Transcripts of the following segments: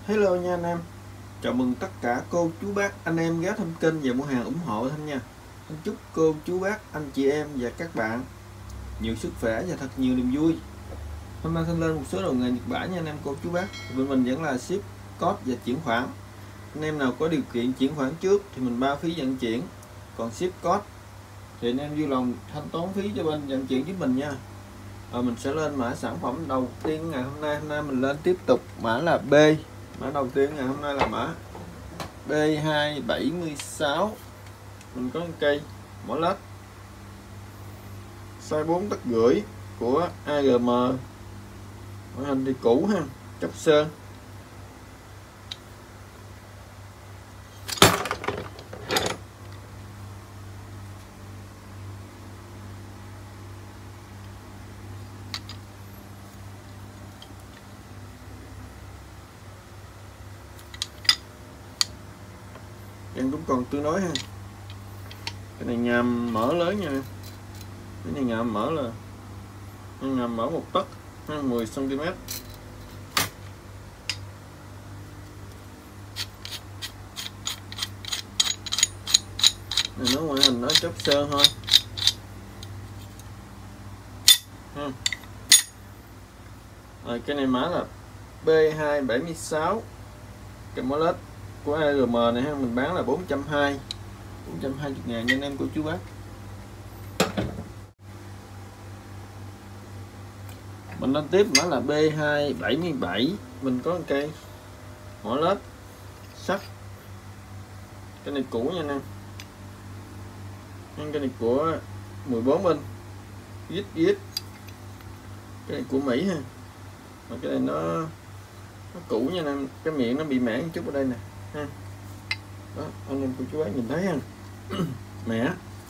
Hello nha anh em. Chào mừng tất cả cô chú bác anh em ghé thăm kênh và mua hàng ủng hộ Thanh nha. Thanh chúc cô chú bác anh chị em và các bạn nhiều sức khỏe và thật nhiều niềm vui. Hôm nay Thanh lên một số đồ nghề Nhật Bản nha anh em cô chú bác. Bên mình vẫn là ship code và chuyển khoản. Anh em nào có điều kiện chuyển khoản trước thì mình bao phí vận chuyển, còn ship code thì anh em vui lòng thanh toán phí cho bên vận chuyển giúp mình nha. Mình sẽ lên mã sản phẩm đầu tiên ngày hôm nay. Hôm nay mình lên tiếp tục mã là B. Mã đầu tiên ngày hôm nay là mã B276. Mình có cây mỏ lết size 4 tấc rưỡi của AGM. Ngoại hình thì cũ ha, chóc sơn. Em cũng còn tương đối ha. Cái này ngàm mỡ lớn nha. Cái này ngàm mỡ là ngàm mỡ 1 tấc 10 cm. Này nó ngoại hình nó chóc sơn thôi. Rồi cái này mã là B276. Cái mỏ lết của AGM này ha, mình bán là 420 ngàn nha anh em cô chú bác. Mình lên tiếp mã là B277. Mình có một cây mỏ lết sắt. Cái này cũ nha anh em. Cái này của 14 inch viết. Cái này của Mỹ ha. Mà cái này nó cũ nha anh em. Cái miệng nó bị mẻ một chút ở đây nè ha. Đó, anh em cô chú bác nhìn thấy ha. Mẻ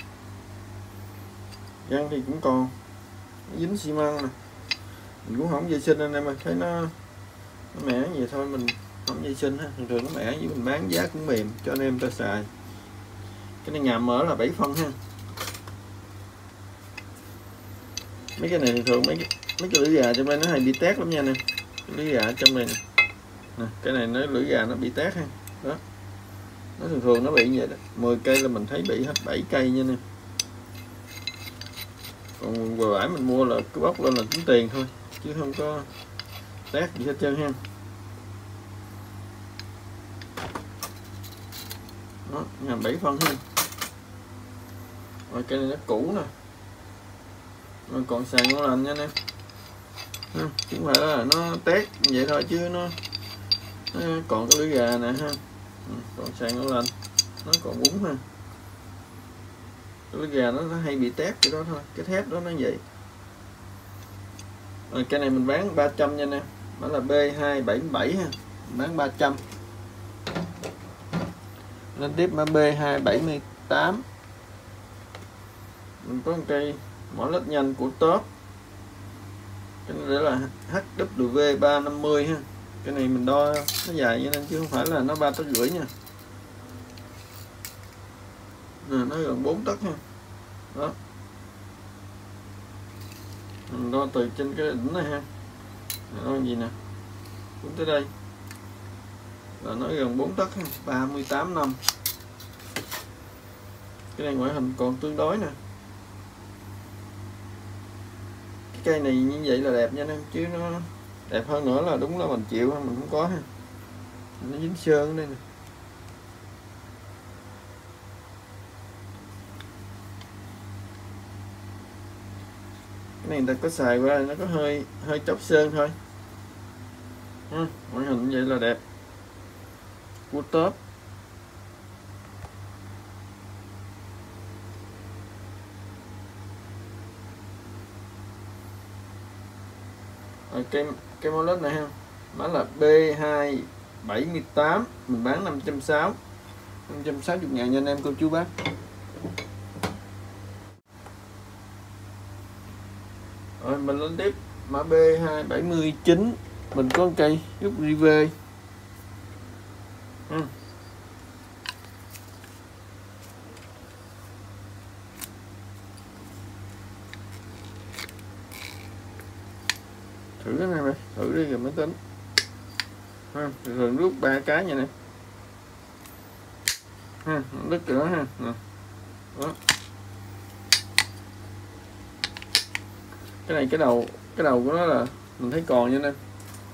răng thì cũng còn dính xi măng nè, mình cũng không vệ sinh anh em ơi, thấy nó mẻ vậy thôi mình không vệ sinh ha. Thường thường nó mẻ với mình bán giá cũng mềm cho anh em ta xài. Cái này ngàm mỡ là 7 phân ha. Mấy cái này thường mấy cái lưỡi gà trong đây nó hay bị tét lắm nha nè. Lưỡi gà trong này nè, cái này nó lưỡi gà nó bị tét ha. Đó, nó thường nó bị như vậy đó. 10 cây là mình thấy bị hết 7 cây nha nè. Còn vừa bãi mình mua là cứ bóc lên là tính tiền thôi chứ không có tét gì hết trơn ha. Đó, ngàm 7 phân ha. Rồi cây này nó cũ nè, rồi còn xài ngon lành nha anh em. Chứ không phải là nó tét như vậy thôi chứ nó còn cái lưỡi gà nè ha. Còn xài ngon lành, nó còn bún ha. Cái lưỡi gà nó hay bị tét cái đó thôi, cái thép đó nó vậy. Rồi cái này mình bán 300 nha anh em. Đó là B277 ha, mình bán 300. Lên tiếp mã B278. Mình có một cây mỏ lết nhanh của Top. Cái này là HW350 ha. Cái này mình đo nó dài như nên chứ không phải là nó 3 tấc rưỡi nha. Nó gần 4 tấc ha. Đó, mình đo từ trên cái đỉnh này ha, đo gì nè, xuống tới đây là nó gần 4 tấc ha, 38 năm. Cái này ngoại hình còn tương đối nè. Cái cây này như vậy là đẹp nha anh em, chứ nó đẹp hơn nữa là đúng là mình chịu ha, mình không có ha. Nó dính sơn ở đây nè. Cái này người ta có xài qua nó có hơi chóc sơn thôi. Ngoại hình như vậy là đẹp của Top. Rồi cái mỏ lết này ha, nó là B278, mình bán 560 ngàn nha anh em cô chú bác. Rồi mình lên tiếp mã B279. Mình có một cây giúp rive. Thử cái này mày, thử đi rồi mới tính. ha, thường rút 3 cái nha nè ha, đứt nữa ha. Đó. Cái này cái đầu của nó là mình thấy còn nha nè.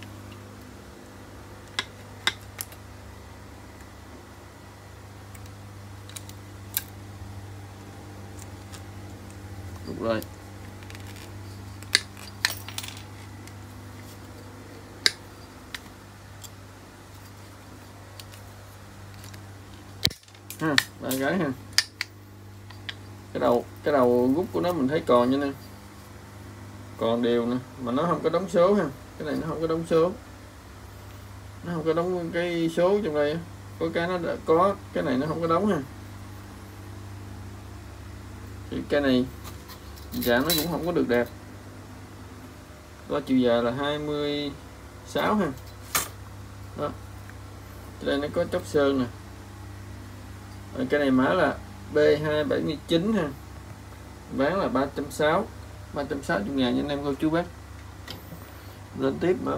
Đúng rồi. Ha, 3 cái ha. Cái đầu rút của nó mình thấy còn nha nè. Còn đều nè, mà nó không có đóng số ha. Cái này nó không có đóng số. Nó không có đóng cái số trong đây. Có cái nó đã có, cái này nó không có đóng ha. Thì cái này dạng nó cũng không có được đẹp. Có chiều dài là 26 ha. Đó. Đây nó có chốc sơn nè. Rồi cái này mã là B279 ha. Bán là 360, 360 ngàn nha anh em cô chú bác. Lên tiếp mã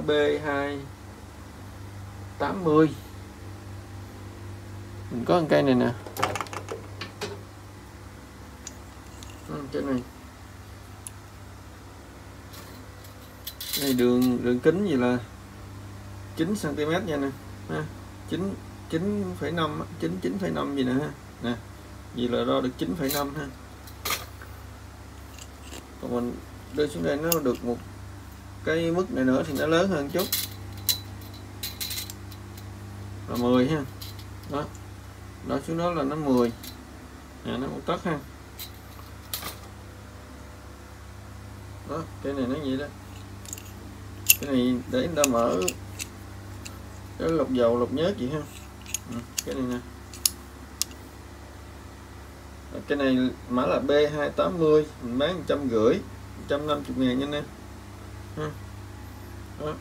B280. Mình có một cây này nè. Cái này. Cái này đường kính gì là 9 cm nha nè. Ha. 9,5 gì nè ha. Nè. Vì là đo được 9,5 ha. Còn mình đưa xuống đây nó được một cái mức này nữa thì nó lớn hơn chút. Là 10 ha. Đó. Đó xuống đó là nó 10. Nè nó 1 tấc ha. Đó, cái này nó vậy đó. Cái này để người ta mở cái lọc dầu lọc nhớt gì ha. Cái này nè. Cái này mã là B280, mình bán 150, 150 ngàn nha anh em. Đó.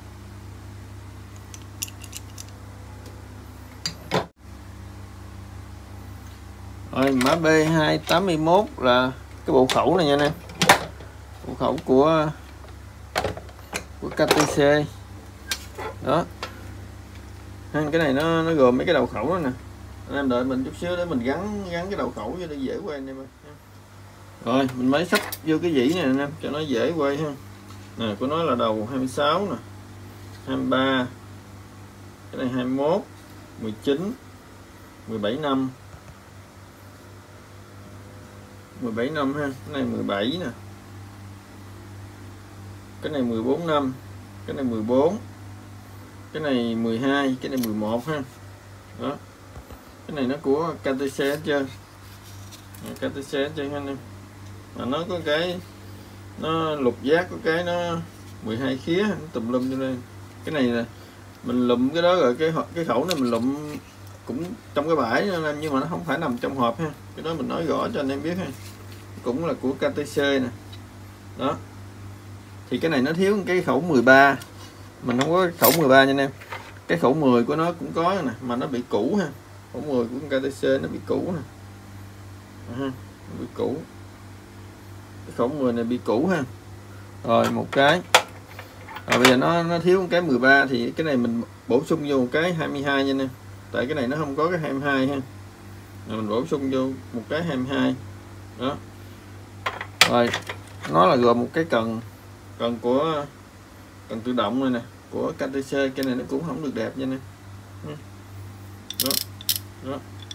Rồi mã B281 là cái bộ khẩu này nha anh em. Bộ khẩu của KTC. Đó. Cái này nó gồm mấy cái đầu khẩu đó nè. Anh em đợi mình chút xíu để mình gắn cái đầu khẩu cho nó dễ quay anh em ơi. Rồi mình mới sắp vô cái dĩ này anh em cho nó dễ quay ha. Nè của nó là đầu 26 nè, 23, cái này 21, 19, 17 năm, 17 năm ha. Cái này 17 nè, cái này 14 năm, cái này 14, cái này 12, cái này 11 ha. Đó. Cái này nó của KTC hết trơn. KTC hết trơn anh em. Mà nó có cái nó lục giác, có cái nó 12 khía, nó tùm lum cho nên. Cái này là mình lụm cái đó rồi cái khẩu này mình lụm cũng trong cái bãi nên nhưng mà nó không phải nằm trong hộp ha. Cái đó mình nói rõ cho anh em biết ha. Cũng là của KTC nè. Đó. Thì cái này nó thiếu cái khẩu 13. Mình không có khẩu 13 nha anh em. Cái khẩu 10 của nó cũng có nè, mà nó bị cũ ha. Khẩu 10 của KTC nó bị cũ nè. Nó bị cũ. Cái khẩu 10 này bị cũ ha. Rồi một cái. Rồi bây giờ nó thiếu một cái 13 thì cái này mình bổ sung vô một cái 22 nha anh em. Tại cái này nó không có cái 22 ha. Rồi mình bổ sung vô một cái 22. Đó. Rồi nó là gồm một cái cần của cần tự động này nè của KTC. Cái này nó cũng không được đẹp nha nè. Đó. Đó.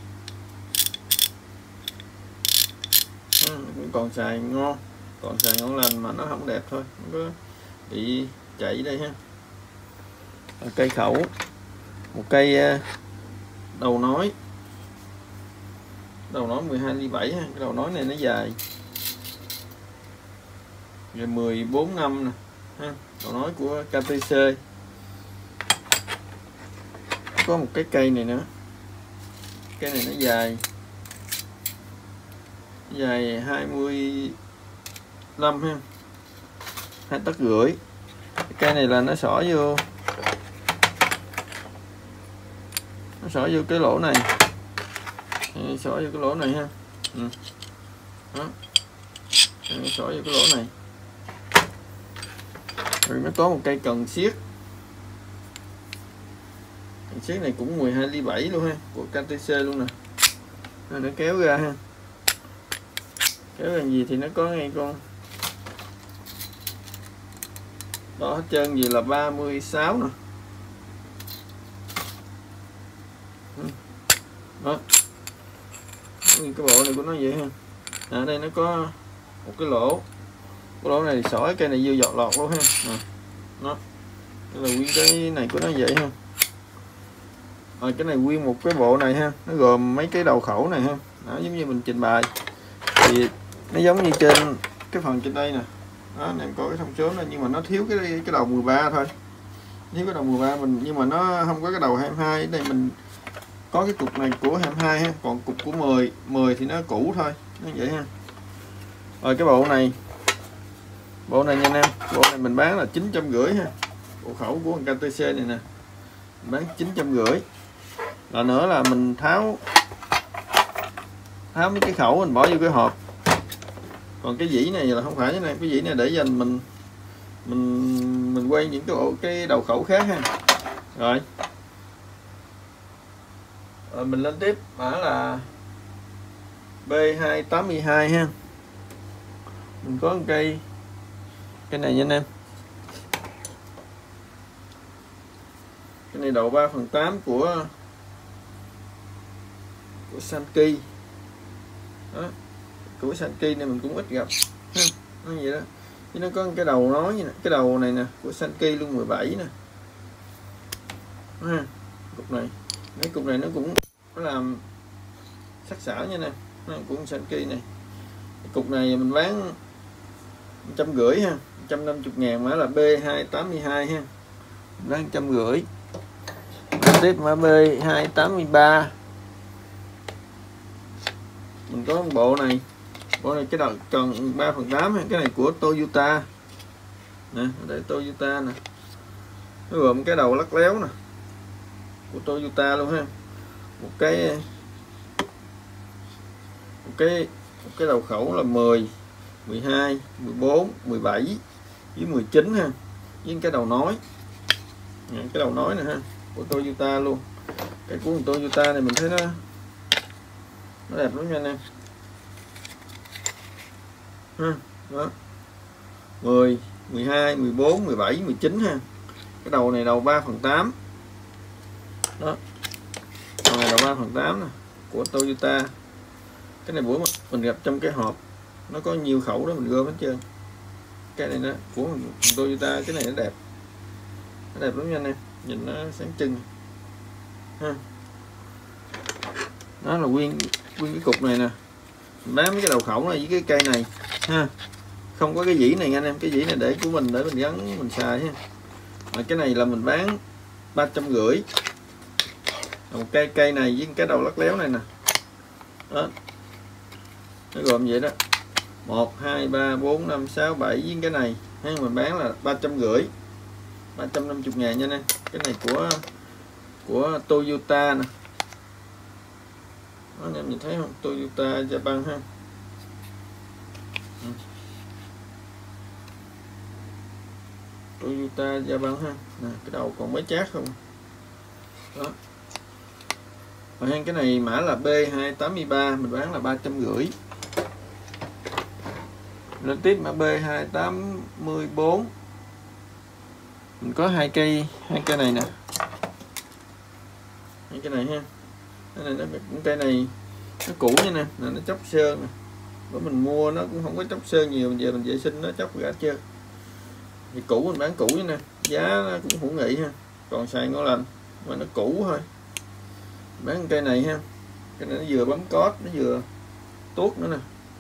Cũng còn xài ngon, lành mà nó không đẹp thôi, không có bị chảy đây ha. Cây khẩu, một cây đầu nối 12/7 ha. Cái đầu nối này nó dài rồi 14 năm nè ha. Đầu nối của KTC. Có một cái cây này nữa, cây này nó dài 25 ha, 2,5 tấc. Cây này là nó xỏ vô cái lỗ này, xỏ vô cái lỗ này ha. Đó. Xỏ vô cái lỗ này. Rồi nó có một cây cần siết Chiếc này cũng 12 ly 7 luôn ha, của KTC luôn nè. Nó kéo ra ha, kéo ra gì thì nó có ngay con đó hết trơn, gì là 36 nè. Đó, cái bộ này của nó vậy ha. Ở đây nó có một cái lỗ này thì sỏi cây này vô giọt lọt luôn ha. Đó, đây là nguyên cái này của nó vậy ha. Cái này nguyên một cái bộ này ha, nó gồm mấy cái đầu khẩu này ha. Đó, giống như mình trình bày thì nó giống như trên cái phần trên đây nè. Đó, này có cái thông số này, nhưng mà nó thiếu cái đầu 13 thôi, thiếu cái đầu 13 mình, nhưng mà nó không có cái đầu 22. Ở đây mình có cái cục này của 22 ha, còn cục của 10 thì nó cũ thôi, nó vậy ha. Rồi cái bộ này nha anh em, bộ này mình bán là 950 ha, bộ khẩu của KTC này nè, mình bán 950. Là nữa là mình tháo mấy cái khẩu mình bỏ vô cái hộp. Còn cái dĩ này là không phải thế này, cái dĩ này để dành mình quay những cái đầu khẩu khác ha. Rồi mình lên tiếp mã là B282 ha. Mình có một cây này nha anh em. Cái này đầu 3/8 của Sanki. Đó, của Sanki này mình cũng ít gặp ha. Nó vậy đó. Chứ nó có cái đầu nói như này, cái đầu này nè của Sanki luôn 17 nè. Ha, cục này, mấy cục này nó cũng nó làm sắc sảo nha nè, nó cũng Sanki này. Cục này mình bán 150 ha, 150.000, mã là B282 ha, mình bán 150. Tiếp mã B283, mình có một bộ này cái đầu tròn 3/8 ha. Cái này của Toyota nè, để Toyota nè, nó gồm cái đầu lắc léo nè của Toyota luôn ha. Một cái đầu khẩu là 10, 12, 14, 17 với 19 ha, với cái đầu nối, cái đầu nối này ha, của Toyota luôn. Cái của Toyota này mình thấy nó đẹp lắm nha anh em ha. Đó, 10, 12, 14, 17, 19 ha. Cái đầu này đầu 3/8 đó, đầu này đầu 3/8 nè, của Toyota. Cái này bữa mình gặp trong cái hộp, nó có nhiều khẩu đó mình gom hết trơn. Cái này nó của Toyota, cái này nó đẹp lắm nha anh em, nhìn nó sáng trưng ha. Đó là nguyên cái cục này nè, mình bán mấy cái đầu khẩu này với cái cây này ha, không có cái dĩ này nha anh em. Cái dĩ này để của mình, để mình gắn mình xài ha. Mà cái này là mình bán 350. Một cây này với cái đầu lắc léo này nè. Đó, nó gồm vậy đó, 1, 2, 3, 4, 5, 6, 7 với cái này ha, mình bán là 350, 350.000 nha anh em. Cái này của Toyota nè. Đó, anh em nhìn thấy không, Toyota Japan ha. Toyota Japan ha. Nè, cái đầu còn mới chát không. Đó. Và cái này mã là B283, mình bán là 350. Lên tiếp mã B284, mình có hai cây này nè, hai cây này ha. Cái này cây này nó cũ nha nè, nó chóc sơn nè. Bữa mình mua nó cũng không có chóc sơn nhiều, giờ mình vệ sinh nó chóc ra trơn. Thì cũ mình bán cũ nha nè, giá nó cũng hữu nghị ha, còn xài ngon lành, mà nó cũ thôi. Bán cây này ha, cái này nó vừa bấm code, nó vừa tuốt nữa nè.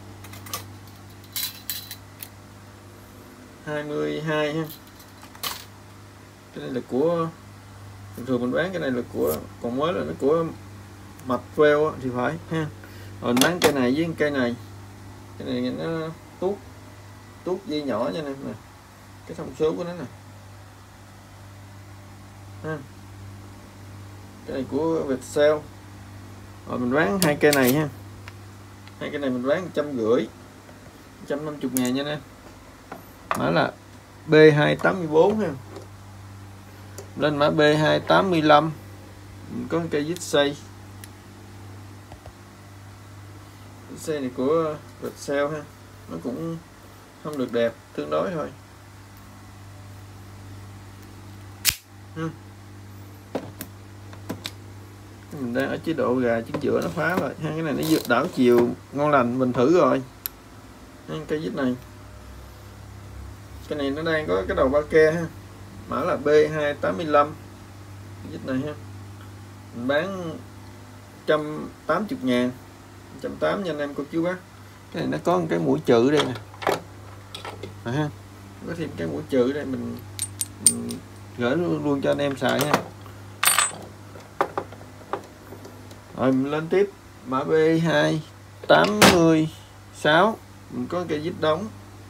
22 ha. Cái này là của, thường mình bán cái này là của, còn mới là nó của mạch veo thì phải ha. Rồi mình bán cây này với cây này, cái này nó tuốt dây nhỏ nha nè, cái thông số của nó nè ha. Cái này của Viettel. Rồi mình bán hai cây này ha, hai cây này mình bán 150, 150.000 nha nè. Mã là B284 ha. Lên mã B285, Mình có cây vít xây. Vít xây này của Viettel ha, nó cũng không được đẹp, tương đối thôi. Mình đang ở chế độ gà trứng giữa nó phá rồi ha, cái này nó đảo chiều ngon lành, mình thử rồi. Cây vít này, cái này nó đang có cái đầu ba ke ha, mã là B285. Cái vít này ha, mình bán 180.000, 180 nha anh em cô chú bác. Cái này nó có một cái mũi chữ đây nè, ha, có thêm cái mũi chữ đây, mình gửi luôn cho anh em xài nha. Rồi mình lên tiếp mã B286, mình có cây vít đóng.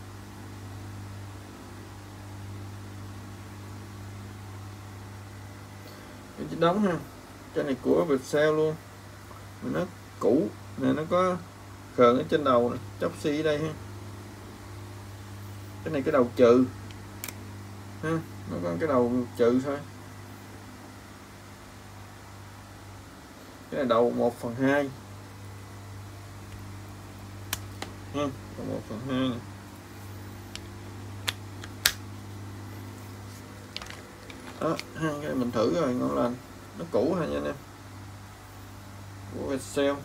Cây vít đóng ha, cái này của Viettel luôn, nó cũ nè, nó có khờn ở trên đầu nè, chốc xi ở đây ha. Cái này cái đầu trừ ha, nó có cái đầu trừ thôi. Cái này đầu 1/2 ha, đầu 1/2 này. Đó, hai cái mình thử rồi, ngon lành, nó cũ ha nha anh em, của Viettel.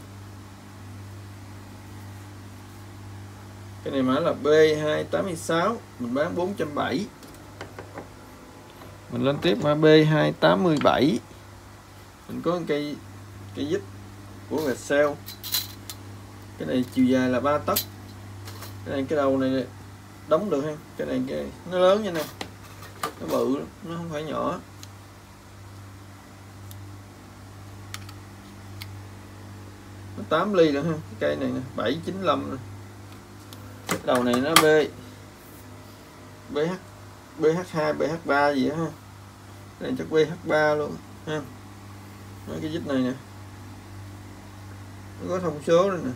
Cái này mã là B286, mình bán 470. Mình lên tiếp mã B287, mình có cây vít của Viettel. Cái này chiều dài là 3 tấc. Cái này cái đầu này đóng được ha, cái này nó lớn nha nè, nó bự lắm, nó không phải nhỏ. Nó 8 ly nữa ha, cái cây này nè 795 nè. Cái đầu này nó BH2 BH3 gì đó ha, cái này chắc BH3 luôn ha. Cái vít này nè, nó có thông số đây nè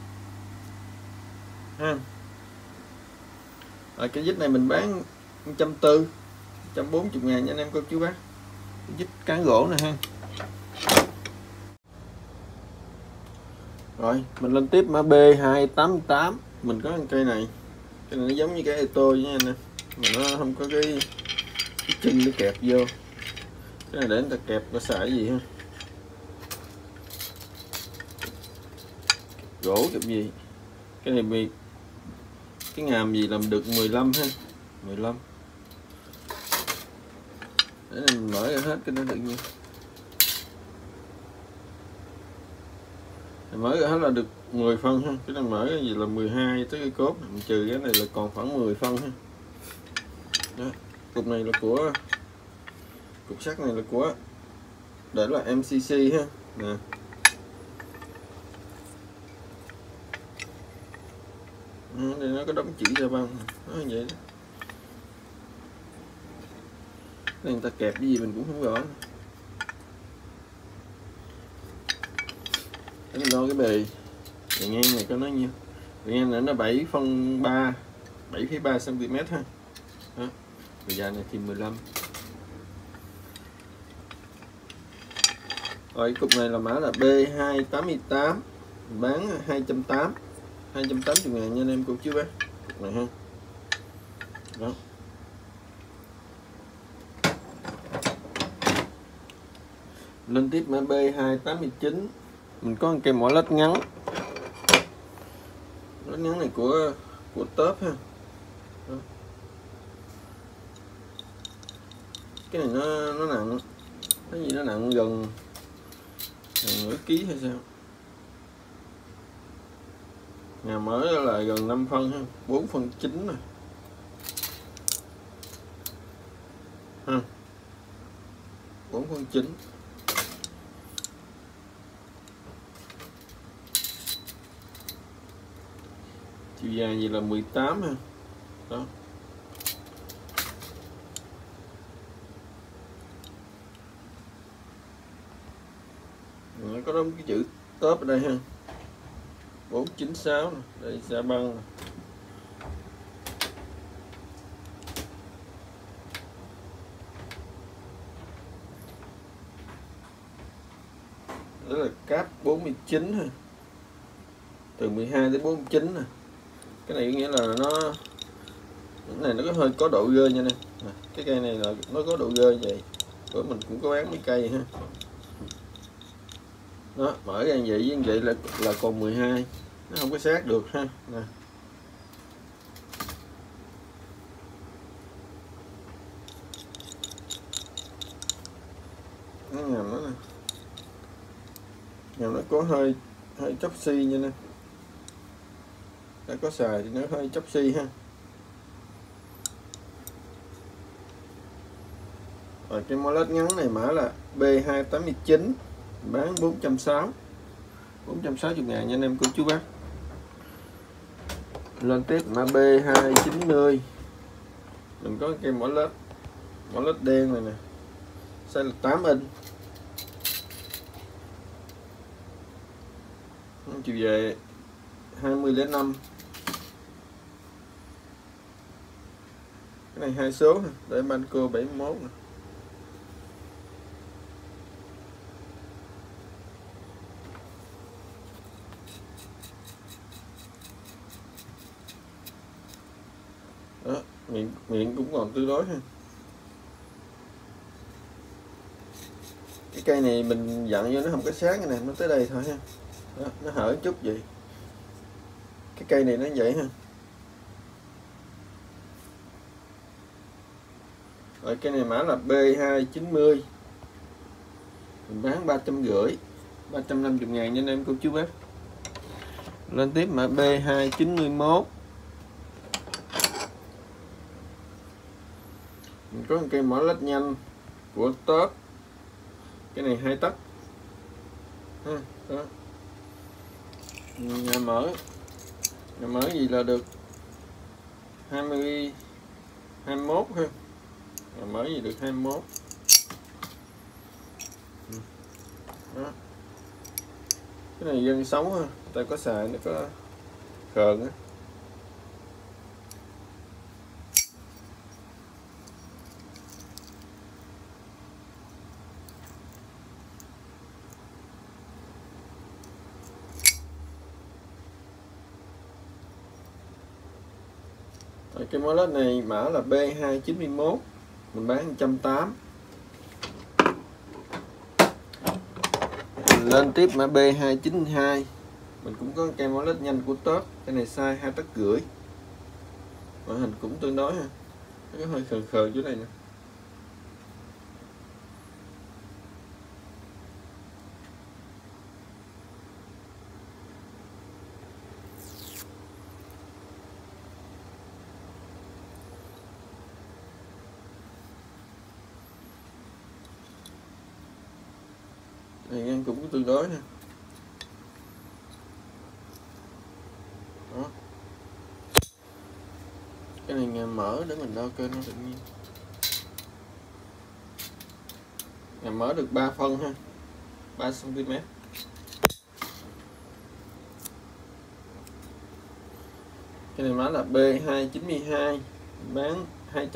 ha. Rồi cái vít này mình bán 140, 140.000 nha anh em cô chú bác. Vít cán gỗ nè ha. Rồi mình lên tiếp mã B288, mình có cây này, cái này nó giống như cái Eto nha anh em, mà nó không có cái chân để kẹp vô. Cái này để người ta kẹp có xài gì ha, gỗ kẹp gì. Cái này bị cái ngàm gì làm được 15 ha, 15. Để mình mở ra hết cái nó được nhiêu, mở ra hết là được 10 phân ha. Cái này mở cái gì là 12 tới cái cốt, mình trừ cái này là còn khoảng 10 phân ha. Đó. Cục này là của, cục sắt này là của, để là MCC ha nè. Đây nó có đóng chỉ ra băng, nó như vậy đó. Đây người ta kẹp cái gì mình cũng không rõ. Để mình đo cái bề ngang này có nó nhiêu. Bề ngang này nó 7/3, 7,3 cm ha. Đó. Bề dài này thì 15. Rồi cục này là mã là B288, bán 280.000 nha anh em cô chú bác. Cục này ha. Đó. Lên tiếp mã B289, mình có một cây mỏ lết ngắn. Lết ngắn này của Top ha. Đó. Cái này nó nặng, cái gì nó nặng gần nửa ký hay sao. Nhà mở là gần 5 phân ha, 4/9 này ha, 4/9. Chiều dài gì là 18 ha. Đó. Nó có đóng cái chữ Top ở đây ha, 496 này. Đây xa băng này. đó là cáp 49 ha, từ 12 đến 49 nè. Cái này nghĩa là cái này nó có hơi có độ rơi nha nè. Cái cây này là nó có độ rơi vậy, bữa mình cũng có bán mấy cây ha. Đó, mở ra như vậy là còn 12, nó không có sát được ha nè. Nó ngầm nó nè, ngầm nó có hơi chóc xi nha nè, đã có xài thì nó hơi chóc xi ha. Rồi cái mỏ led ngắn này mã là B289, bán 460.000 nha anh em cô chú bác. Lên tiếp mã B290, mình có cái mỏ led đen này nè, size là 8 inch, chiều về 2005. Cái này 2 số để Banco 71 nè. Đó, miệng cũng còn tương đối ha. Cái cây này mình dặn vô nó không có sáng cái này, nó tới đây thôi ha. Đó, nó hở chút vậy. Cái cây này nó vậy ha. Rồi cây này mã là B290, mình bán 350.000 nha anh em cô chú bác. Lên tiếp mã B291, mình có một cây mỏ led nhanh của Top, cái này 2 tấc ha. Đó, nhà mở gì là được 21 ha, nhà mở gì được 21. Đó, cái này dân sống ha, ta có xài nó có khờn á. Cái mỏ led này mã là B291, mình bán 180. Lên tiếp mã B292, mình cũng có cây mỏ led nhanh của Top, cái này size 2,5 tấc, màn hình cũng tương đối ha, nó có hơi khờn chỗ này nè. Này cũng tương đối ha. Đó, cái này nhà mở để mình đo kênh nó tự nhiên. Nhà mở được 3 phân ha, 3 cm. Cái này mã là B292, bán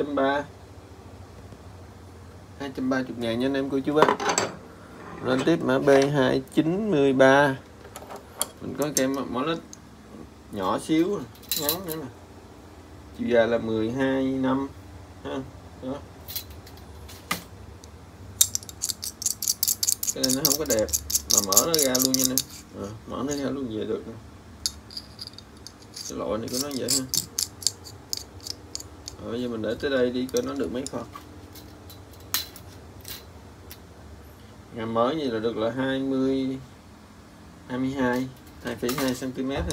230.000 nha anh em cô chú bác. Lên tiếp mã B293, mình có cây mỏ led nhỏ xíu ngắn nữa nè, chiều dài là 12 năm ha. Đó, cái này nó không có đẹp mà mở nó ra luôn nha nè, mở nó ra luôn về được nè. Cái loại này của nó vậy ha. Rồi bây giờ mình để tới đây đi coi nó được mấy phần. Ngày mới gì là được là 2,2 cm ha.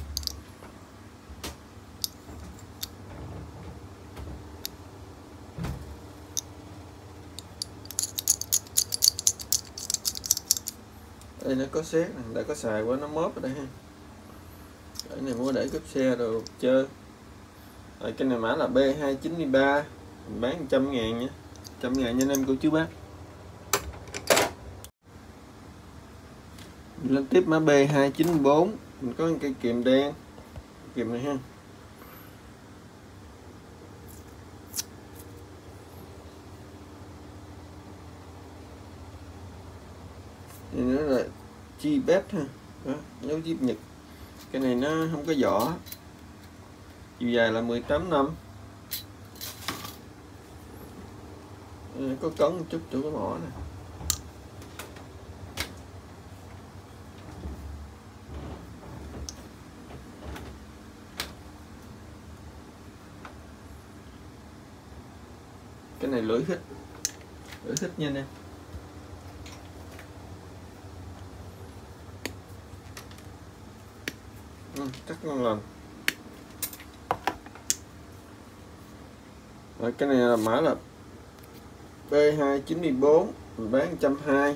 Đây nó có xét này, đã có xài quá nó móp ở đây ha. Cái này mua để cướp xe đồ chơi. Rồi cái này mã là B293, mình bán 100.000 nha, 100.000 nha anh em cô chú bác. Lên tiếp mã B294, mình có cây kìm đen, kìm này ha. Thì nữa là Chibet ha. Đó, dấu chip Nhật. Cái này nó không có vỏ. Chiều dài là 18 năm. Có cấn một chút chỗ cái mỏ này. Cái này lưỡi hít nha anh em. Cắt ngon lành. Rồi, cái này là mã là B294, mình bán 120.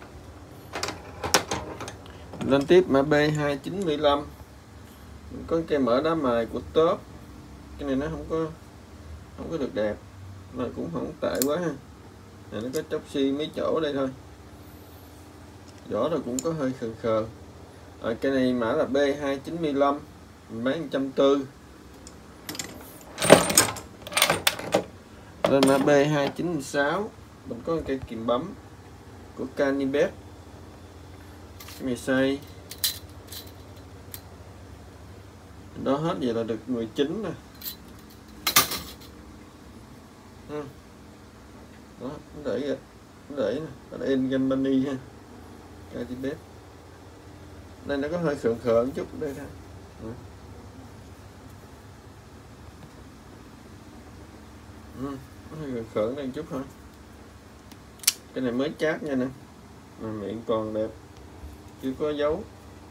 Lên tiếp mã B295, mình có cây mỡ đá mài của top. Cái này nó không có được đẹp, mà cũng không tệ quá ha. Này nó có chốc xi mấy chỗ đây thôi, vỏ rồi cũng có hơi khờ khờ. Rồi, cái này mã là B295, mình bán 140. Lên mã B296, mình có cây kìm bấm của Canibet. Cái này xây đó hết vậy là được 19 nè. Đó, nó để nè, in Gambani ha. Canibet. Đây nó có hơi khờn một chút đây thôi. Nó hơi khờn đây một chút thôi. Cái này mới chát nha nè, mà miệng còn đẹp, chưa có dấu.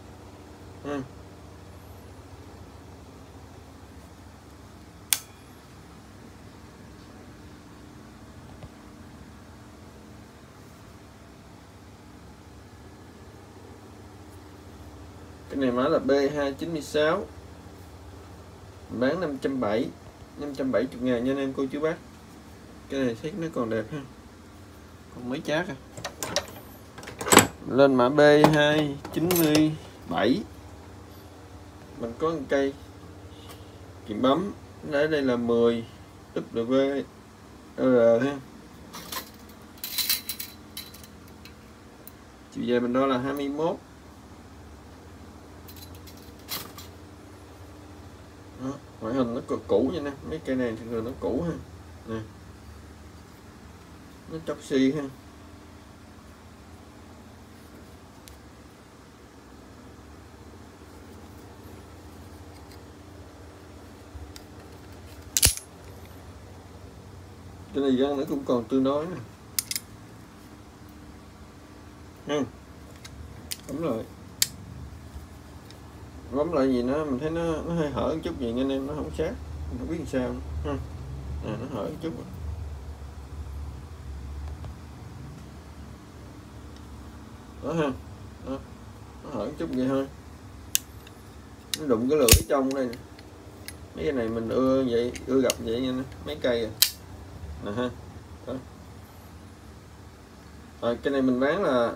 Cái này mã là B296, bán 570 ngàn nha anh em cô chú bác. Cái này thấy nó còn đẹp ha, còn mấy chát à. Lên mã B297, mình có một cây kìm bấm, đây là 10 WR ha. Chiều dài mình đo là 21. Đó, ngoại hình nó cũ nha nè, mấy cây này thì nó cũ ha. Nè, nó chóc xi ha. Cái này găng nó cũng còn tương đối nè. Đúng rồi. Bấm lại gì nó mình thấy nó hơi hở một chút gì anh em, nó không sát, mình không biết làm sao ha. Nó hở một chút đó ha. Đó, nó hở một chút vậy thôi, nó đụng cái lưỡi trong đây nè. Mấy cái này mình ưa gặp vậy nha, mấy cây nè ha. Đó. Rồi, cái này mình bán là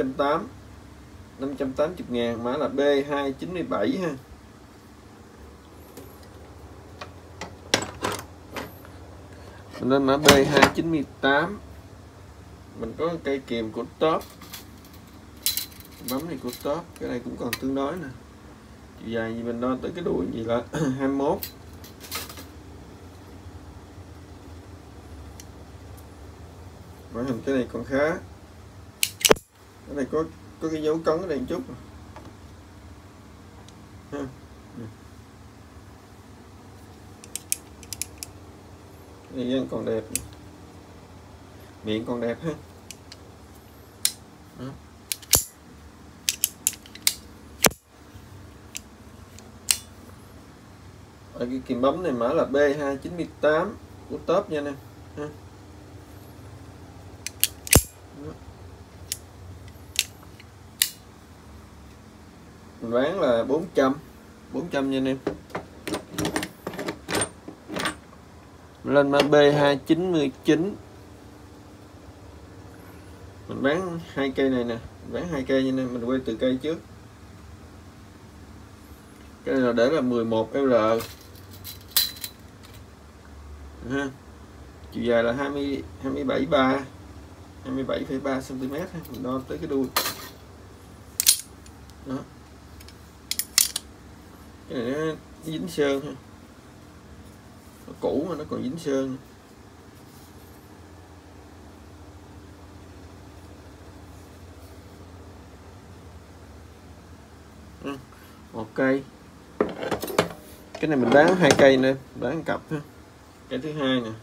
580 ngàn, mã là B297 ha. Mình lên mã B298, mình có cây kìm của top, bấm này của top. Cái này cũng còn tương đối nè, chiều dài gì mình đo tới cái đuôi gì là 21. Ngoại hình cái này còn khá. Cái này có cái dấu cấn ở đây một chút ha. Cái này còn đẹp, miệng còn đẹp ha. Đó. Ở cái kìm bấm này mã là B298 của top nha nè ha. Mình bán là 400 nha anh em. Lên mã B299, mình bán 2 cây này nè, mình bán 2 cây nha anh em. Mình quay từ cây trước. Cái này là để là 11R ha. Chiều dài là 27,3 cm ha. Mình đo tới cái đuôi. Đó, cái này nó dính sơn ha, nó cũ mà nó còn dính sơn. Một cây, cái này mình bán 2 cây nữa, bán cặp ha. Cái thứ hai nè,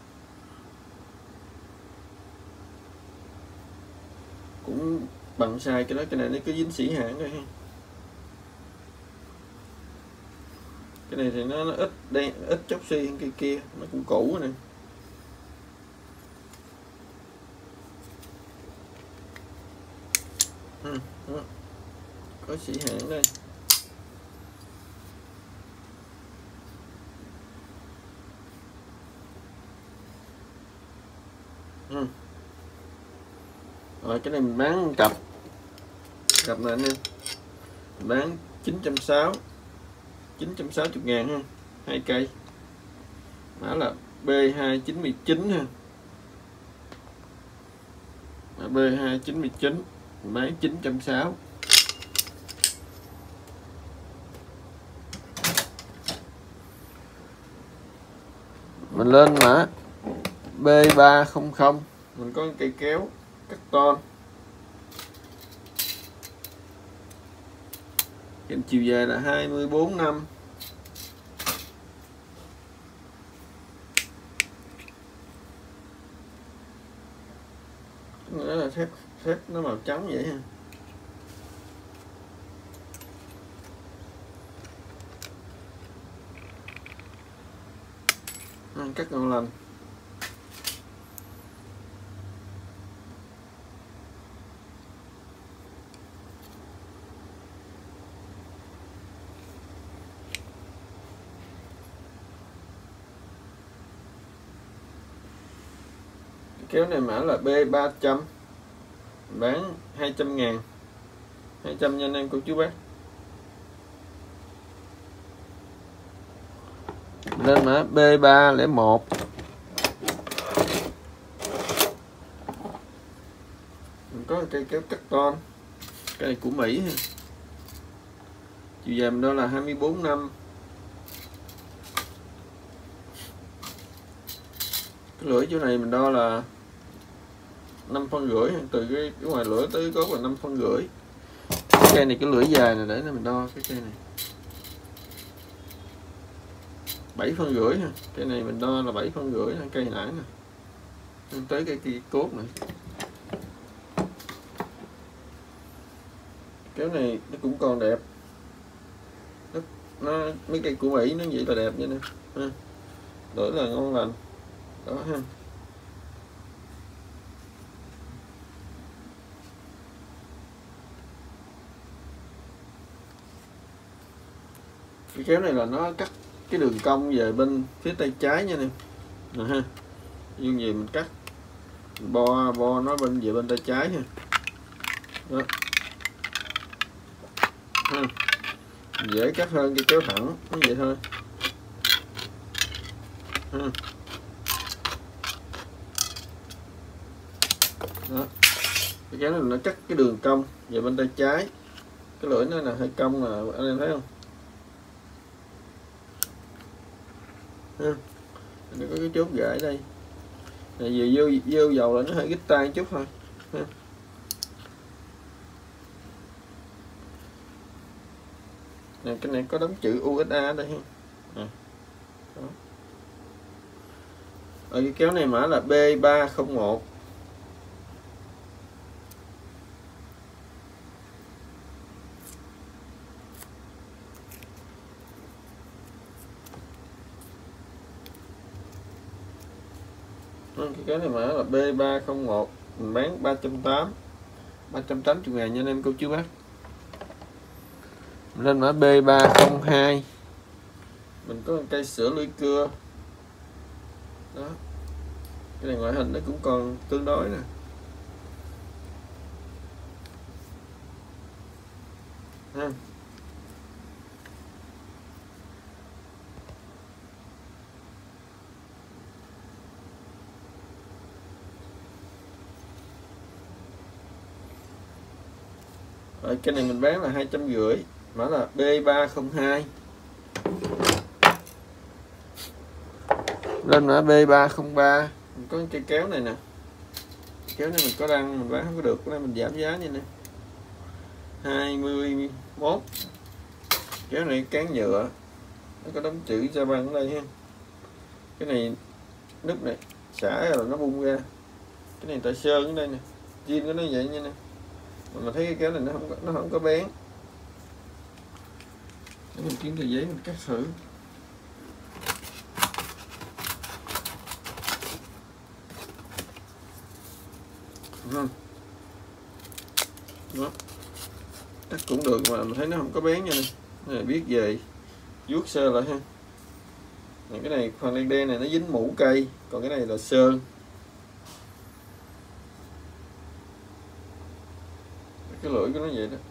cũng bằng size cái đó, cái này nó cứ dính xỉ hãng thôi ha. Cái này thì nó ít đen, ít chóc xi hơn cây kia, nó cũng cũ nè. Đó, có xỉ hãng đây. Rồi cái này mình bán cặp này anh em, mình bán 960 ha, 2 cây, mã là B299 ha, mã B299 mình bán 960. Mình lên mã B300, mình có cây kéo cắt ton, kèm chiều dài là 24 năm. Đó là thép nó màu trắng vậy ha. Cắt ngon lành. Kéo này mã là B300, bán 200.000, 200 nha anh em cô chú bác. Lên mã B301, mình có cây kéo cắt ton, cây này của Mỹ ha. Chiều dài đó là 24 năm. Cái lưỡi chỗ này mình đo là 5,5 phân, từ cái ngoài lưỡi tới gốc là 5,5 phân. Cây này cái lưỡi dài này để mình đo cái cây này 7,5 phân ha. Cây này mình đo là 7,5 phân, cây nãy nè, tới cây kia cốt này. Kéo này nó cũng còn đẹp, nó mấy cây của Mỹ nó vậy là đẹp vậy nè ha. Đổi là ngon lành đó ha. Cái kéo này là nó cắt cái đường cong về bên phía tay trái nha nè ha. Nhưng gì mình cắt bo nó về bên tay trái ha. Đó ha. Dễ cắt hơn cái kéo thẳng như vậy thôi ha. Đó, cái kéo này nó cắt cái đường cong về bên tay trái, cái lưỡi nó là hơi cong là anh em thấy không ha. Nó có cái chốt gãy đây này, vừa vô dầu là nó hơi gít tay chút thôi ha. Này, cái này có đóng chữ USA đây ha. Đó. Ở cái kéo này mã là B301, cái kéo này mã là B301, mình bán 380.000 nha anh em cô chú bác. Mình lên mã B302, mình có một cây sữa lưỡi cưa đó, cái này ngoại hình nó cũng còn tương đối nè ha. Rồi cái này mình bán là 250, mã là B302. Lên mã B303. Mình có cây kéo này nè, kéo này mình có đăng mình bán không có được, cái này mình giảm giá như nè 21. Kéo này cán nhựa, nó có đóng chữ Japan ở đây ha. Cái này nút này xả rồi nó bung ra. Cái này tại sơn ở đây nè, zin của nó vậy nha nè. Mà thấy cái kéo này nó không có bén. Để mình kiếm tờ giấy mình cắt thử. Đó. Cắt cũng được mà mình thấy nó không có bén nha nè. Này biết về vuốt sơ lại ha. Cái này phần đen đen này nó dính mũ cây, còn cái này là sơn. Cái lưỡi của nó vậy đó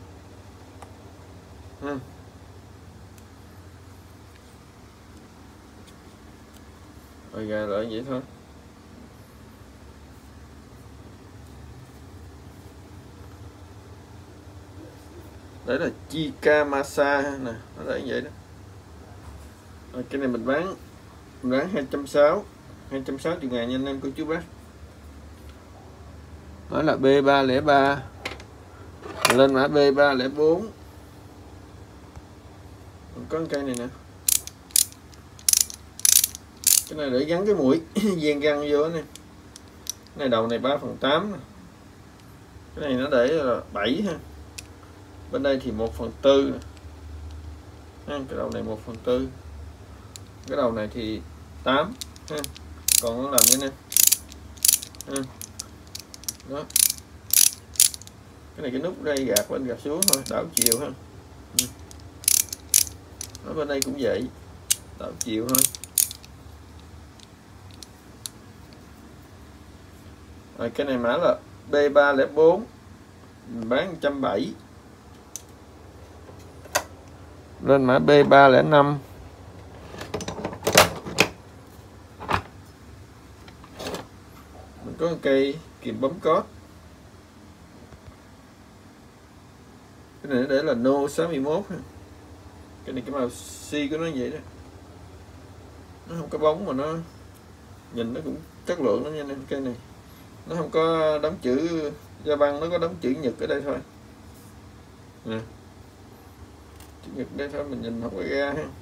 ha. Rồi gà lại vậy thôi. Đấy là Chikamasa nè, nó để vậy đó. Rồi cái này mình bán 260 ngàn nha anh em cô chú bác. Đó là B303. Lên mã B304. Còn có cây này nè. Cái này để gắn cái mũi dàn găng vô nè. Cái này đầu này 3/8 nè. Cái này nó để là 7 ha. Bên đây thì 1/4 nè. Cái đầu này 1/4. Cái đầu này thì 8 ha. Còn nó làm như nè. Đó. Cái này cái nút đây gạt lên gạt xuống thôi, đảo chiều ha. Ở bên đây cũng vậy, đảo chiều thôi. Rồi cái này mã là B304, mình bán 170. Lên mã B305. Mình có cây kìm bấm code. Cái này để là No 61 ha. Cái này cái màu xi của nó vậy đó. Nó không có bóng mà nó nhìn nó cũng chất lượng lắm nha nên cây này. Nó không có đóng chữ Japan, nó có đóng chữ Nhật ở đây thôi. Nè. Chữ Nhật đây thôi mình nhìn không có ra ha.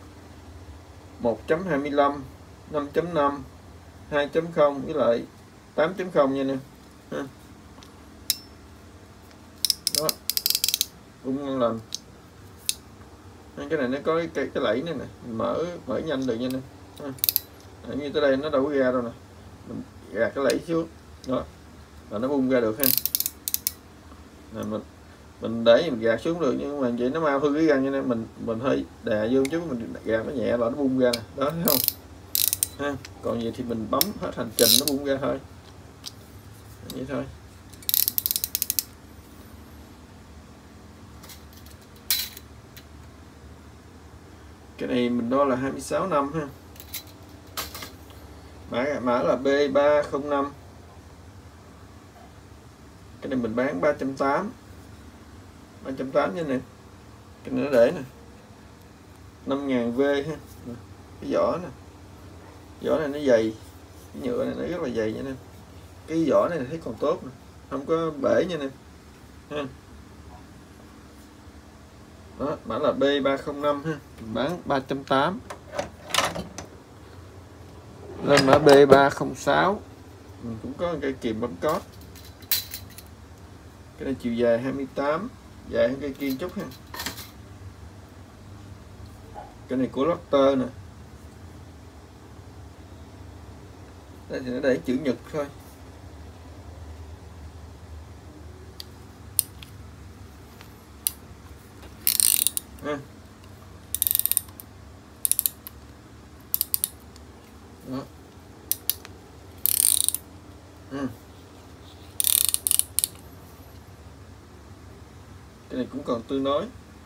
1.25, 5.5, 2.0 với lại 8.0 nha nè. Ha. Đó. Cũng ngon lành. Cái này nó có cái lẫy này nè, mình mở nhanh được nha nè. Như tới đây nó đâu có ra đâu nè. Mình gạt cái lẫy xuống. Đó. Là nó bung ra được ha. Nè mình để mình gạt xuống được nhưng mà vậy nó mau hư cái găng cho nên mình hơi đè vô chứ mình gạt nó nhẹ là nó bung ra nè. Đó thấy không? Ha. Còn vậy thì mình bấm hết hành trình nó bung ra thôi. Vậy thôi. Cái này mình đo là 26 năm ha. Mã là B305. Cái này mình bán 380. 380 nha nè. Cái này nó để nè 5.000 V ha. Cái vỏ nè. Vỏ này nó dày. Cái nhựa này nó rất là dày nha nè. Cái vỏ này thấy còn tốt nè. Không có bể nha nè. Ha. Đó, mã là B305 ha. Mình bán 380. Lên mã B306. Mình cũng có cây kìm bấm code. Cái này chiều dài 28, dài hơn cây kia chút ha. Cái này của Lotte nè. Đây thì nó để chữ Nhật thôi. Ha. Đó. Cái này cũng còn tương đối.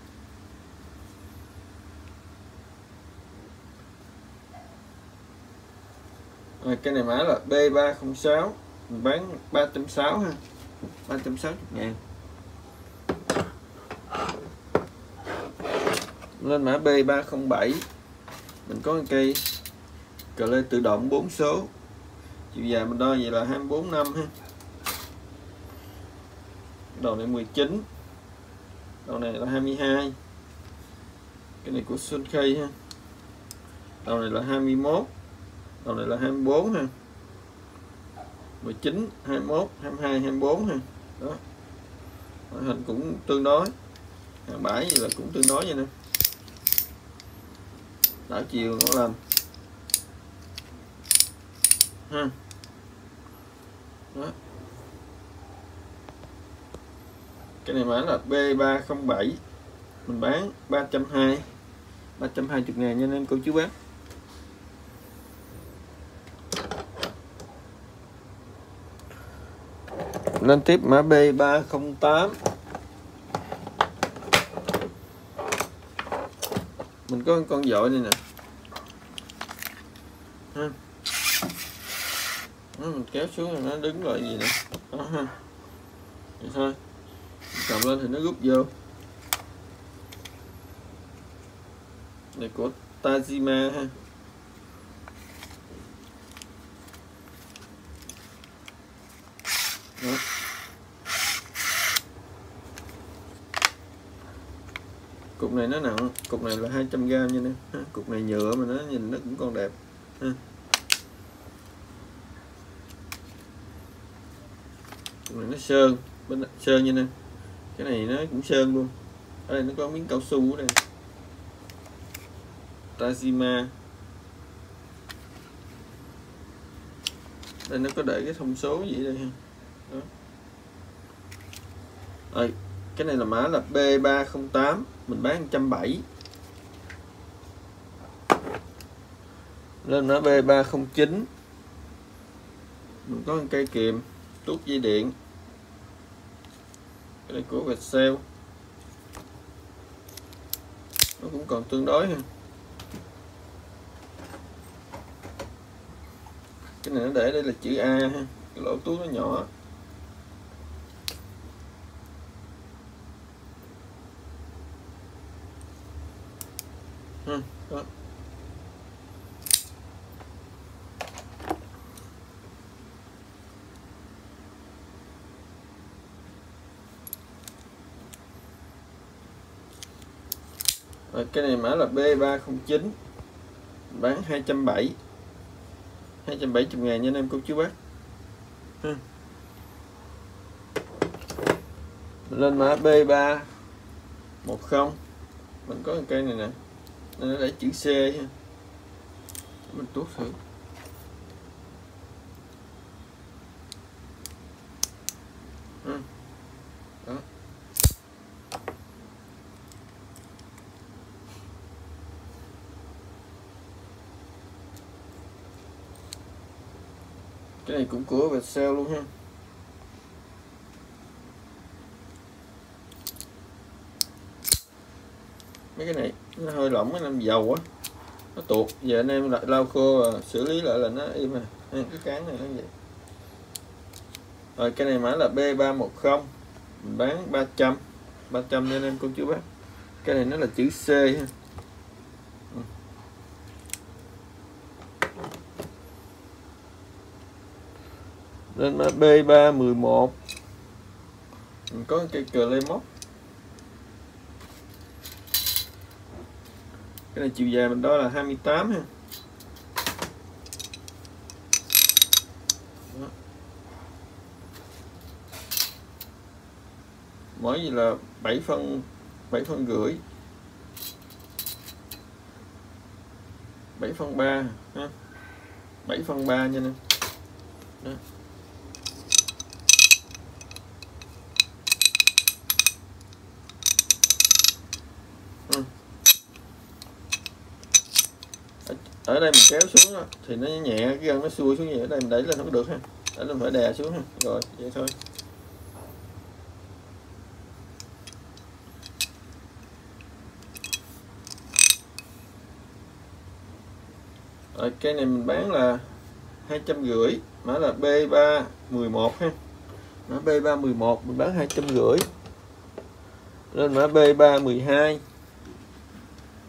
Rồi, cái này mã là B306, mình bán 360 ha, 360 ngàn. Lên mã B307 mình có một cây cờ lê tự động 4 số, chiều dài mình đo vậy là 24 năm ha. Đầu này 19, đầu này là 22, cái này của Sunkei ha. Đầu này là 21, đầu này là 24 ha. 19, 21, 22, 24 ha. Đó. Hình cũng tương đối. Hàng bãi gì là cũng tương đối vậy nè. Đảo chiều nó làm. Ha. Đó. Cái này mã là B307. Mình bán 320. 320 ngàn nha anh em cô chú bác. Lên tiếp mã B308. Mình có con dội này nè. Ha. Đó, mình kéo xuống rồi nó đứng lại gì nè. Đó ha. Vậy thôi. Cầm lên thì nó rút vô. Này của Tajima ha. Đó. Cục này nó nặng, cục này là 200g nha nè. Cục này nhựa mà nó nhìn nó cũng còn đẹp ha. Cục này nó sơn, bên sơn nha nè. Cái này nó cũng sơn luôn. Ở đây nó có miếng cao su ở đây. Tajima. Đây nó có để cái thông số gì đây ha. Đó. Rồi, cái này là mã là B308, mình bán 170. Lên mã B309. Mình có một cây kìm tuốt dây điện. Cái này của Viettel. Nó cũng còn tương đối ha. Cái này nó để đây là chữ A ha, cái lỗ túi nó nhỏ. Đó. Rồi, cái này mã là B309, bán 270. 270 ngàn nha anh em cô chú bác. Lên mã B310. Mình có một cây này nè, nó để chữ C ha. Mình tuốt thử. Đó. Cái này cũng của Viettel luôn ha. Mấy cái này nó hơi lỏng, cái năm dầu á, nó tuột. Giờ anh em lại lau khô xử lý lại là nó im à. Cái cán này nó vậy. Rồi cái này mã là B310, mình bán 300 nha anh em cô chú bác. Cái này nó là chữ C ha. Lên mã B311, mình có cây cờ lê móc. Cái này chiều dài mình đó là 28 ha. Đó. Mỗi gì là 7 phân rưỡi, 7 phân 3 ha. 7 phân 3 nha nè. Đó. Ở đây mình kéo xuống đó, thì nó nhẹ, cái gân nó xuôi xuống vậy. Ở đây mình đẩy lên không được ha, đẩy lên phải đè xuống ha. Rồi vậy thôi. Rồi cái này mình bán là 250, mã là B311 ha. Mã B311 mình bán 250. Lên mã B312.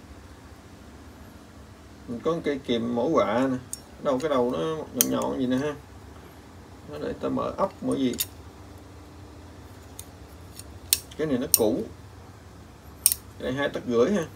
Mình có cây kìm mổ quạ nè, cái đầu nó nhọn nhọn gì nè ha, nó để ta mở ốc mở gì. Cái này nó cũ, cái này 2,5 tấc ha.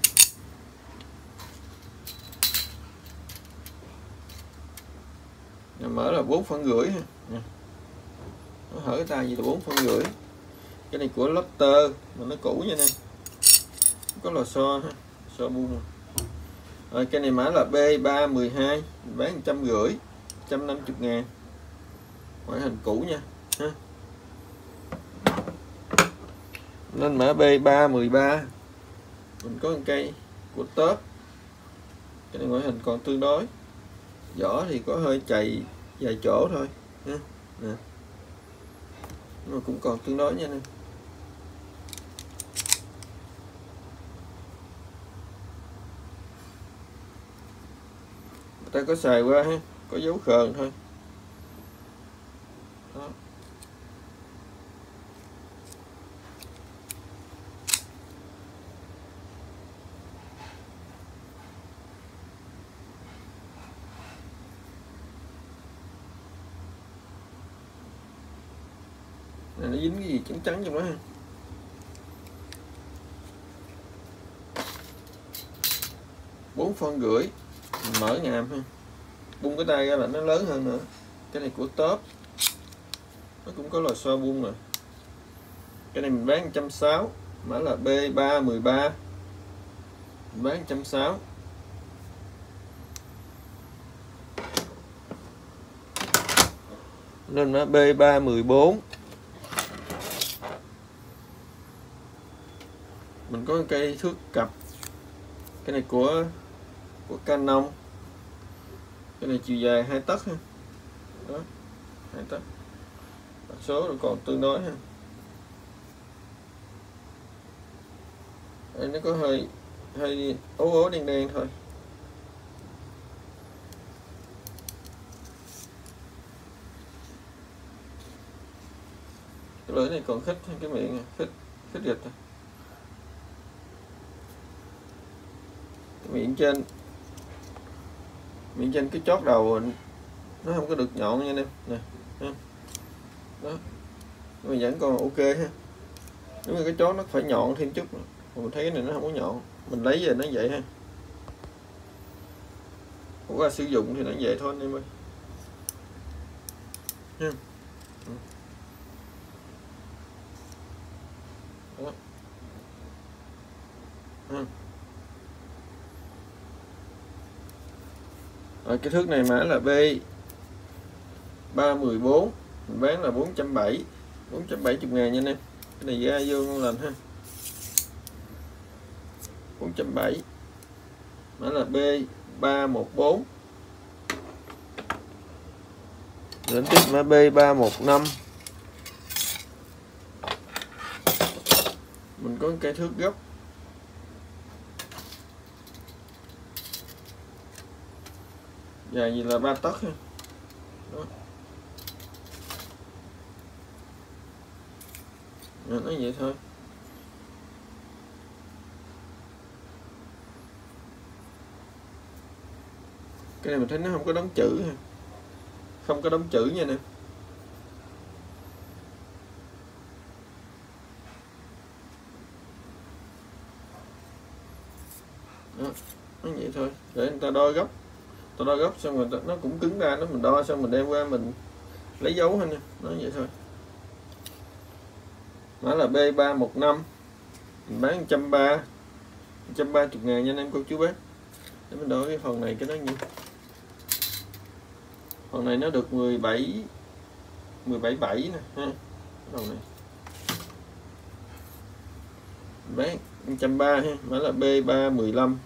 Này mở là 4,5 phân ha. Nó hở cái tay gì là 4,5 phân. Cái này của Lotte mà nó cũ nha nè, có lò xo ha, xo buông. Rồi cái này mã là B312, bán 150, 150.000, ngoại hình cũ nha ha. Lên mã B313 mình có một cây của Top, cái này ngoại hình còn tương đối, vỏ thì có hơi chày vài chỗ thôi ha. Nè, nhưng mà cũng còn tương đối nha nè. Ta có xài qua ha, có dấu khờn thôi. Đó. Này nó dính cái gì trắng trắng trong đó ha. Bốn phân rưỡi, mở ngàm ha, bung cái tay ra là nó lớn hơn nữa. Cái này của Top, nó cũng có lò xo bung rồi. Cái này mình bán 160, mã là B313, mình bán 160. Lên mã B314, mình có cây thước cặp, cái này của Canon, cái này chiều dài 2 tấc ha. Đó, 2 tấc, số nó còn tương đối ha. Đây nó có hơi ố đen đen thôi. Cái lưỡi này còn khít, cái miệng này khít dịch thôi. Cái miệng trên cái chót đầu nó không có được nhọn nha anh em nè. Đó, nhưng mà vẫn còn ok ha. Nếu mà cái chót nó phải nhọn thêm chút, mình thấy cái này nó không có nhọn, mình lấy về nó vậy ha. Qua sử dụng thì nó vậy thôi anh em ơi. Đó. Rồi, cái thước này mã là B314, mình bán là 470, 470.000 nha anh em. Cái này ra vô ngon lành ha. 470, mã là B314. Đến tiếp mã B315, mình có cây thước gốc, dài gì là 3 tấc ha. Đó. Nó vậy thôi. Cái này mình thấy nó không có đóng chữ ha, không có đóng chữ nha nè. Đó, nó vậy thôi, để người ta đo góc. Ta đo góc xong rồi nó cũng cứng ra, nó mình đo xong mình đem qua mình lấy dấu ha nè, nó vậy thôi. Đó là B315, mình bán 130, 130.000 nha anh em cô chú bác. Để mình đo cái phần này cái nó nhiêu. Phần này nó được 17,7 nè ha. Phần này mình bán 130 ha, đó là B315.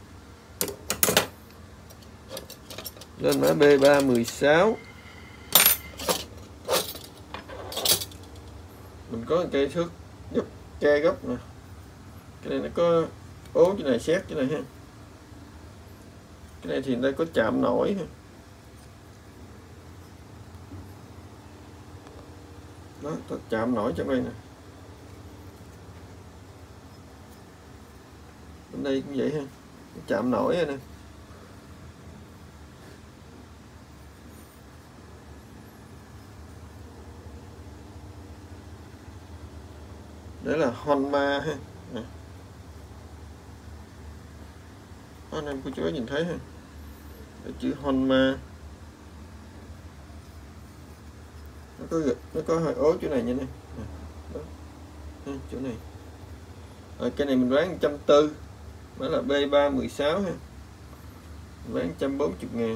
Lên mã B316, mình có cây thước gấp ke gốc nè. Cái này nó có ố chỗ này, xét chỗ này ha. Cái này thì đây có chạm nổi ha. Đó, chạm nổi trong đây nè. Bên đây cũng vậy ha, chạm nổi nè. Đấy là Honma ha. Anh em cô chú nhìn thấy ha, cái chữ Honma nó có hơi ố chỗ này nha nè. Đó. Chỗ này. Rồi cái này mình bán 140, đó là B316 ha, mình bán 140.000.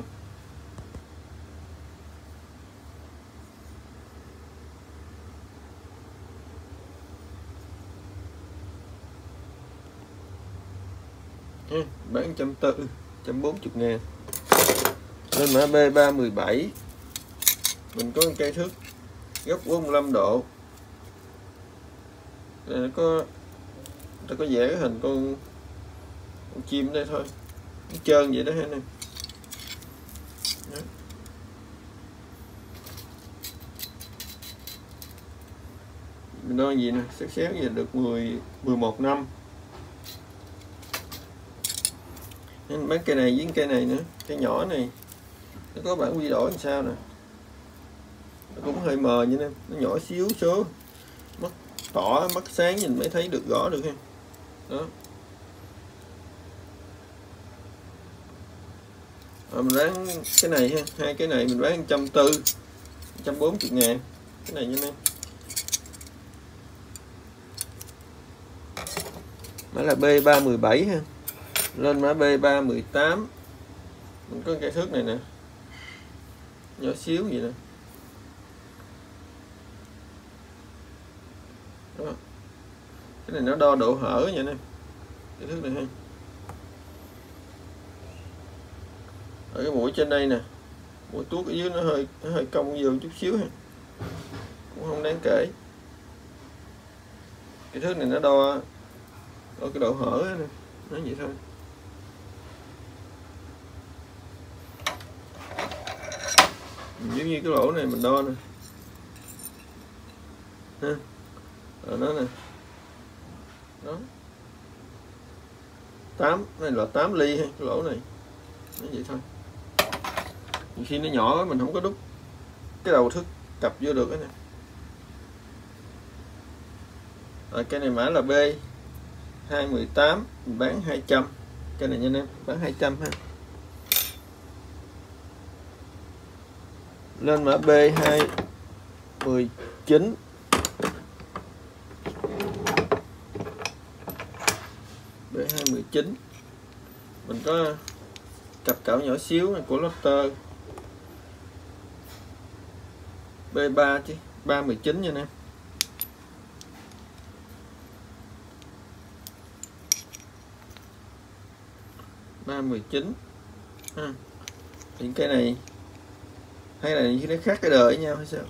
Bán 140, 140.000. Lên mã B317 mình có cây thước góc 45 độ. Đây nó có vẽ cái hình con chim đây thôi, nó trơn vậy đó ha nè. Mình đo gì nè, xét xéo gì được 11 năm. Nên bán cây này với cây này nữa, cây nhỏ này nó có bản quy đổi làm sao nè, nó cũng hơi mờ như nè, nó nhỏ xíu số, mắt tỏ mắt sáng nhìn mới thấy được rõ được ha. Đó. Rồi mình bán cái này ha, hai cái này mình bán 140, 140.000 cái này nha em. Mã là B317 ha. Lên mã B318 mình có cây thước này nè, nhỏ xíu vậy nè. Đó. Cái này nó đo độ hở vậy nè, cái thước này ha. Ở cái mũi trên đây nè, mũi tuốt ở dưới nó hơi cong vô chút xíu ha, cũng không đáng kể. Cái thước này nó đo cái độ hở nè, nó vậy thôi. Giống như cái lỗ này mình đo nè ha, ở đó nè, đó 8, này là 8 ly ha, cái lỗ này nó vậy thôi. Khi nó nhỏ quá mình không có đúc cái đầu thước cặp vô được cái này. Rồi cái này mã là B218 mình bán 200, cái này nha anh em, bán 200 ha. Lên mã B219 B219 mình có cặp cảo nhỏ xíu này của Lotte B3 chứ 319 nha nè. B319 ha. Những cái này hay là những cái khác cái đời với nhau hay sao?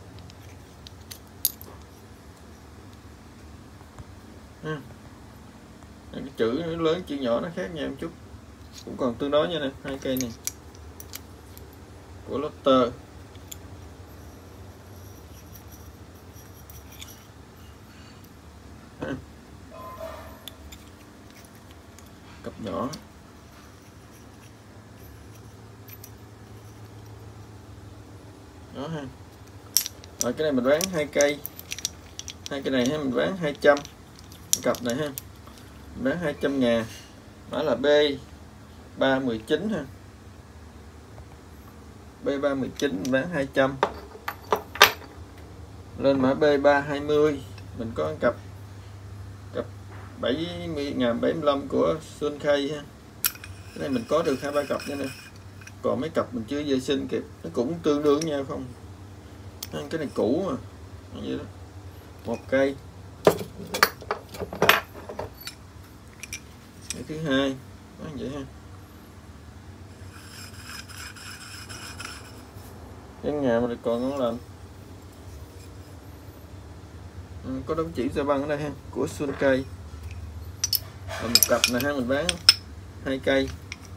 Ha. Cái chữ nó lớn chữ nhỏ nó khác nhau một chút, cũng còn tương đối nha nè. Hai cây này của Lotte cặp nhỏ. Đó ha. Rồi cái này mình bán hai cây, hai cây này ha mình bán 200, cặp này ha mình bán 200.000. Mã là B319 ha, B319 mình bán 200. Lên mã B320 mình có cặp 70.075 của Sunkai ha. Cái này mình có được 2-3 cặp nha nè, còn mấy cặp mình chưa vệ sinh kịp, nó cũng tương đương nhau không. Cái này cũ mà vậy đó. Một cây. Cái thứ hai đó, vậy ha. Cái nhà mà còn ngon lành. Có đống chỉ ra băng ở đây ha, của Sunkai. Và một cặp này ha mình bán 2 cây.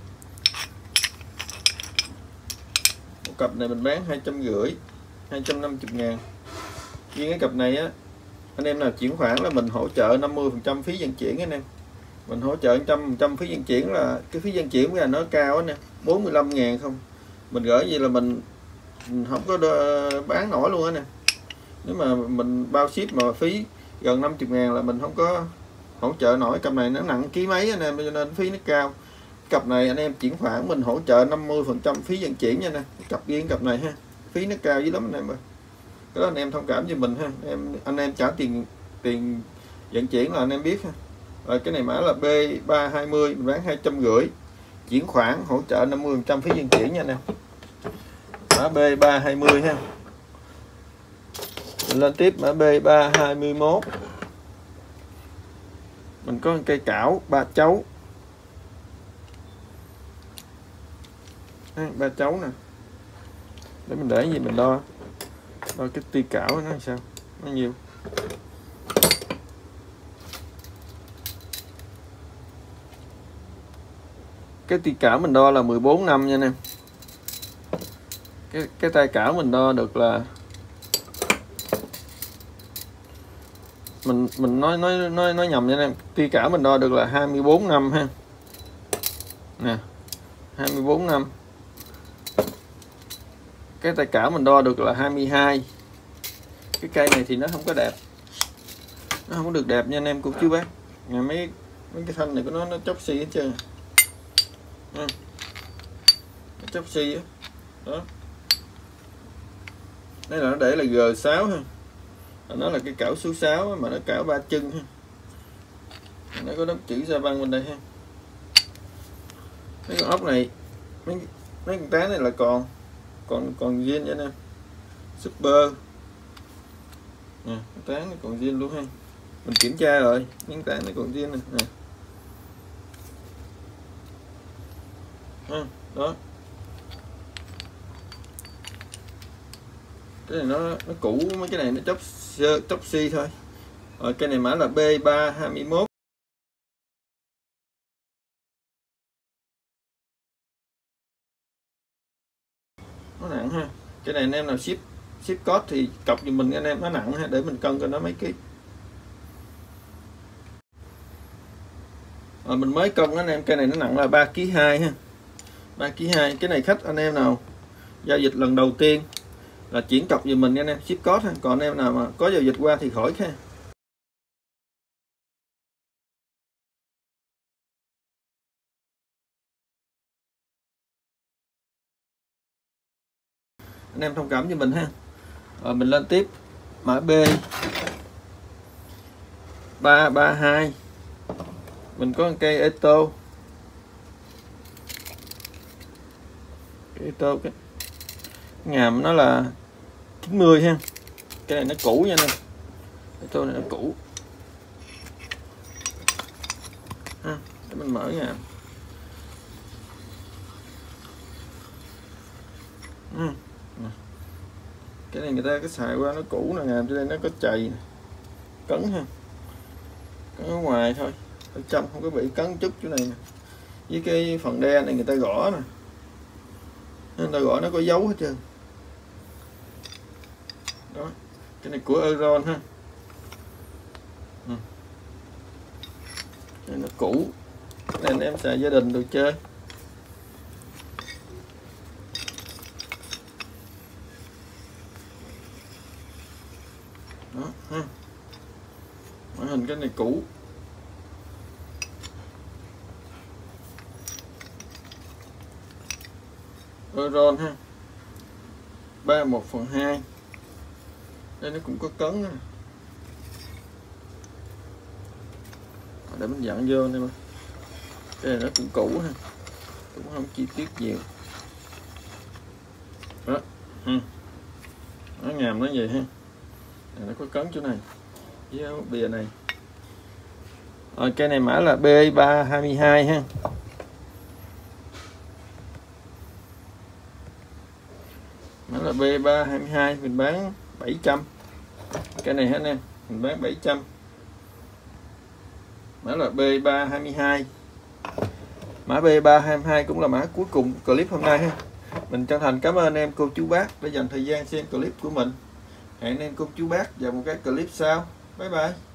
Một cặp này mình bán 250, 250.000. Riêng cái cặp này á, anh em nào chuyển khoản là mình hỗ trợ 50% phí vận chuyển anh em. Mình hỗ trợ 100% phí vận chuyển, là cái phí vận chuyển là nó cao á nè, 45.000 không. Mình gửi gì là mình không có bán nổi luôn á nè. Nếu mà mình bao ship mà phí gần 50.000 là mình không có hỗ trợ nổi. Cặp này nó nặng ký mấy anh em, cho nên phí nó cao. Cặp này anh em chuyển khoản mình hỗ trợ 50% phí vận chuyển nha nè. Cặp riêng cặp này ha, phí nó cao dữ lắm anh em ơi. Cái đó anh em thông cảm cho mình ha. Anh em trả tiền vận chuyển là anh em biết ha. Rồi cái này mã là B320, mình bán 250, chuyển khoản hỗ trợ 50% phí vận chuyển nha nè. Mã B320 ha. Mình lên tiếp mã B321. Mình có cây cảo 3 chấu. 3 chấu nè. Để mình để gì mình đo cái ti cảo nó làm sao, nó nhiều. Cái ti cảo mình đo là 14 năm nha anh em. Cái tay cảo mình đo được là mình nói nhầm nha anh em. Ti cảo mình đo được là 24 năm ha. Nè, 24 năm. Cái tay cảo mình đo được là 22. Cái cây này thì nó không có đẹp, nó không có được đẹp nha anh em cô chú bác. Nhà mấy cái thanh này của nó chóc xi hết trơn. Nó chóc xi á. Đó. Đây là nó để là G6 ha. Nó là cái cảo số 6 mà nó cảo 3 chân ha. Nó có đóng chữ Sa Băng bên đây ha. Mấy con ốc này, mấy con tán này là còn zin nha anh em. Super nè, tán này còn zin luôn ha. Mình kiểm tra rồi, miếng tán này còn zin nè. Đó. Cái này nó cũ, mấy cái này nó chóc xi thôi. Rồi cái này mã là B321. Nó nặng ha. Cái này anh em nào ship code thì cọc giùm mình anh em, nó nặng ha, để mình cân coi nó mấy ký. Rồi mình mới cân anh em, cái này nó nặng là 3,2 kg ha. 3,2 kg. Cái này khách anh em nào giao dịch lần đầu tiên là chuyển cọc giùm mình anh em, ship code ha. Còn anh em nào mà có giao dịch qua thì khỏi ha. Anh em thông cảm cho mình ha. Rồi mình lên tiếp mã B332. Mình có một cây Eto. Cái Eto cái ngàm nó là 90 ha. Cái này nó cũ nha anh em. Eto này nó cũ. Ha, để mình mở ngàm. Cái này người ta cái xài qua nó cũ nè, ngàm trên đây nó có chày, cấn ha, cấn ở ngoài thôi, ở trong không có bị cấn chút chỗ này nè. Với cái phần đe này người ta gõ nè, người ta gõ nó có dấu hết trơn. Đó, cái này của Euron ha. Cái này nó cũ, cái này anh em xài gia đình đồ chơi. Đó ha. Màn hình cái này cũ. Euron ha. 3/1/2. Đây nó cũng có cấn nè. Để mình dặn vô nè. Cái này nó cũng cũ ha. Cũng không chi tiết nhiều. Đó. Nó ngàm nó vậy ha. Nó có cấn chỗ này với bìa này. Rồi cây này mã là B322 ha. Mã là B322, mình bán 700. Cái này hết anh em, mình bán 700. Mã là B322. Mã B322 cũng là mã cuối cùng clip hôm nay ha. Mình chân thành cảm ơn anh em cô chú bác đã dành thời gian xem clip của mình. Hẹn anh em cô chú bác vào một cái clip sau. Bye bye.